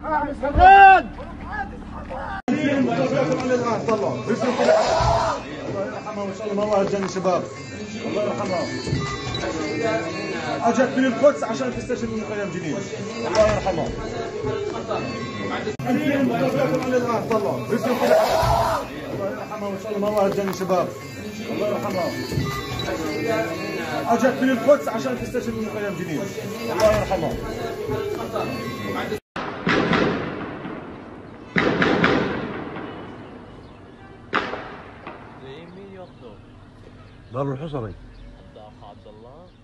حماد الله يرحمه وان شاء الله ما واحد جاني شباب. الله يرحمه. اجت من القدس عشان تستشهد من خيام جنين. الله يرحمه. الله يرحمه وان شاء الله ما واحد جاني شباب. الله يرحمه. اجت من القدس عشان تستشهد من خيام جنين. الله يرحمه. دار الحصري عبد الله